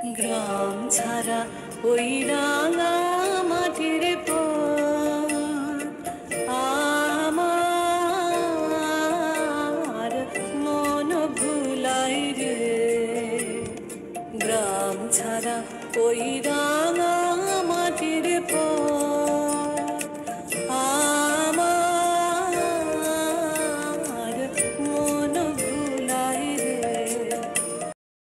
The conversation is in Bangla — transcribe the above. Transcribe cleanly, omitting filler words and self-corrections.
গ্রাম ছাড়া ওই রাঙা মাটির পর আমার মন ভুলাই রে। গ্রাম ছাড়া ওই রাঙা